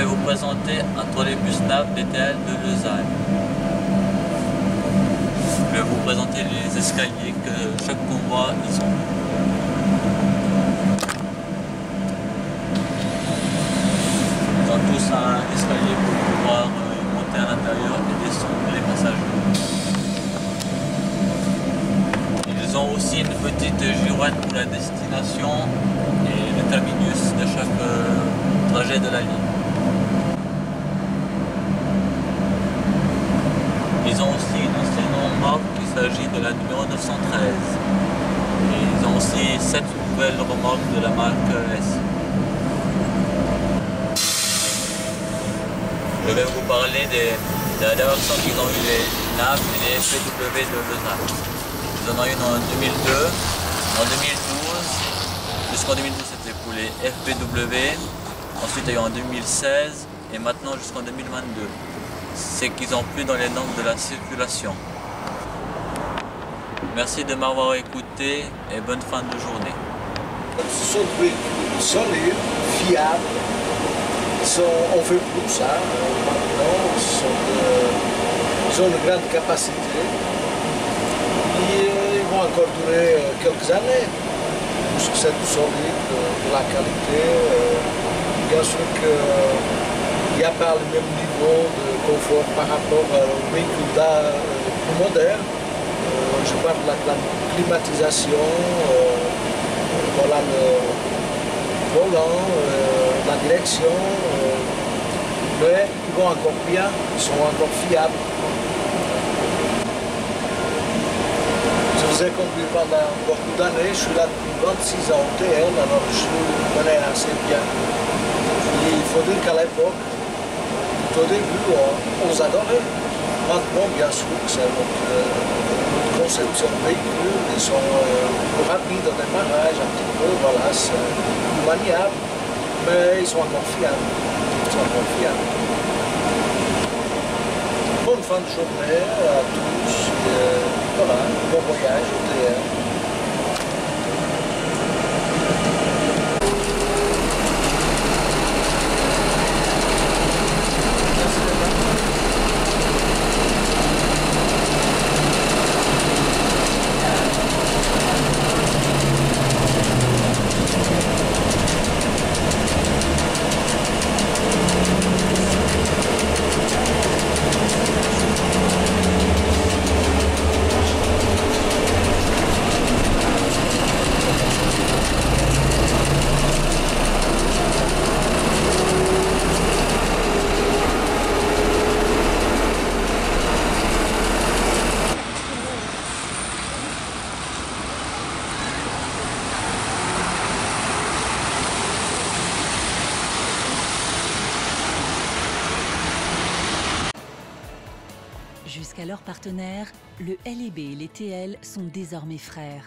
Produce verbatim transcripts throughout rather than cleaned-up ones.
vous présenter un trolleybus N A V D T L de Lausanne. Je vais vous présenter les escaliers que chaque convoi ils ont. Ils ont tous un escalier pour pouvoir monter à l'intérieur et descendre les passagers. Ils ont aussi une petite girouette pour la destination et le terminus de chaque trajet de la ligne. Ils ont aussi une ancienne remorque, il s'agit de la numéro neuf cent treize. Et ils ont aussi sept nouvelles remorques de la marque S. Je vais vous parler des, de la dernière fois qu'ils ont eu les N A V et les F P W de Lausanne. Ils en ont une en deux mille deux, en deux mille douze, jusqu'en deux mille douze c'était pour les F P W, ensuite il y a eu en deux mille seize et maintenant jusqu'en deux mille vingt-deux. C'est qu'ils ont plus dans les normes de la circulation. Merci de m'avoir écouté et bonne fin de journée. Ce sont des véhicules solides, fiables, sont, on fait plus ça maintenant, sont de, ils ont une grande capacité et ils vont encore durer quelques années, parce que c'est du solide, de la qualité. Bien sûr que il n'y a pas le même niveau de confort par rapport aux véhicules plus modernes. Euh, je parle de la, de la climatisation, euh, voilà le volant, euh, la direction, euh, mais ils vont encore bien, ils sont encore fiables. Je les ai conduits pendant beaucoup d'années, je suis là depuis vingt-six ans au T L, alors je connais assez bien. Et il faut dire qu'à l'époque, au début, on, on les adorait. Maintenant, bien sûr, c'est notre, notre conception de véhicule. Ils sont euh, plus rapides au démarrage, un petit peu, voilà, c'est plus maniable. Mais ils sont encore fiables. Ils sont encore fiables. Bonne fin de journée à tous. Et, voilà, bon voyage au T L. Jusqu'à leur partenaire, le L E B et les T L sont désormais frères.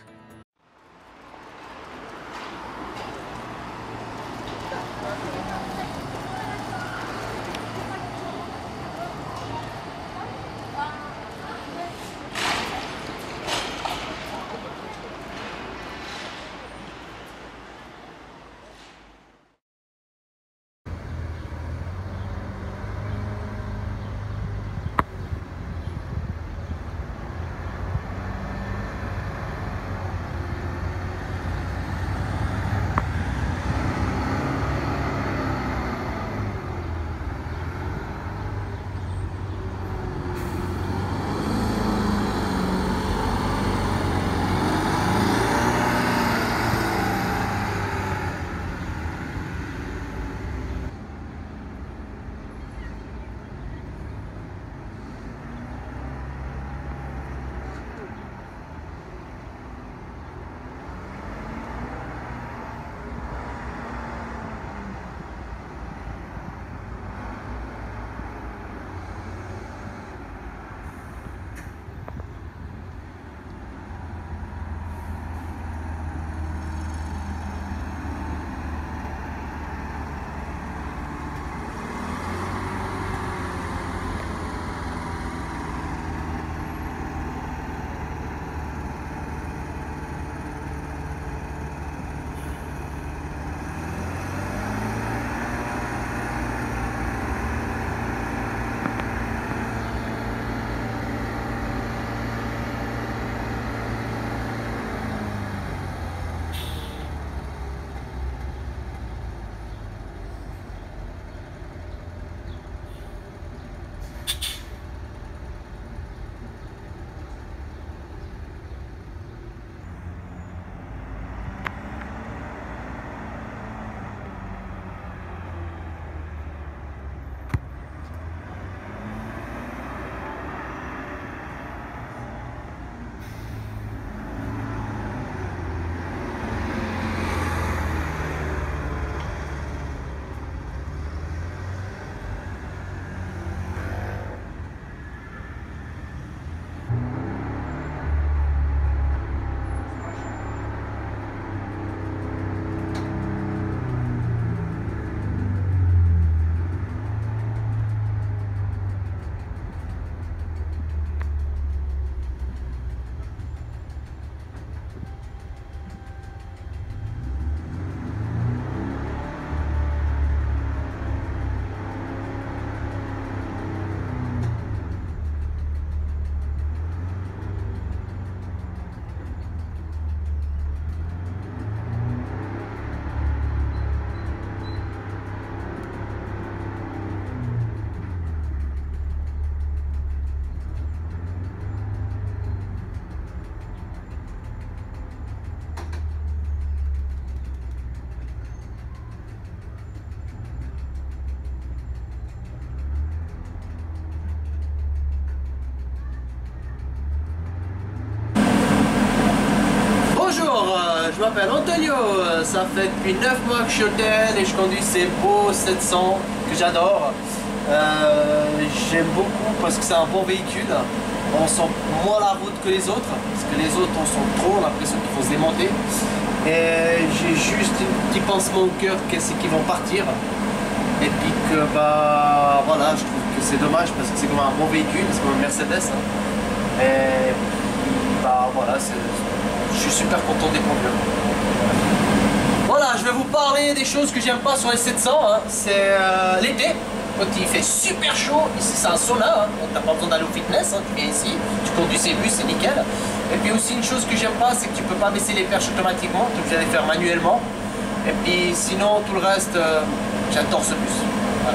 m'appelle Antonio, ça fait depuis neuf mois que je suis au T L et je conduis ces beaux sept cents que j'adore. Euh, J'aime beaucoup parce que c'est un bon véhicule, on sent moins la route que les autres, parce que les autres on sent trop, on a l'impression qu'il faut se démonter. Et j'ai juste un petit pincement au cœur que c'est qu'ils vont partir. Et puis que bah voilà, je trouve que c'est dommage parce que c'est comme un bon véhicule, c'est comme un Mercedes. Hein. Et bah voilà, je suis super content des conduire. Voilà, je vais vous parler des choses que j'aime pas sur les sept cents. Hein. C'est euh, l'été, quand il fait super chaud, ici c'est un sauna, hein. Donc t'as pas besoin d'aller au fitness, hein. Tu viens ici, tu conduis ces bus, c'est nickel. Et puis aussi une chose que j'aime pas, c'est que tu peux pas baisser les perches automatiquement, tu es obligé de les faire manuellement. Et puis sinon tout le reste, euh, j'adore ce bus. Voilà.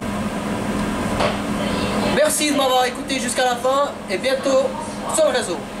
Merci de m'avoir écouté jusqu'à la fin et bientôt sur le réseau.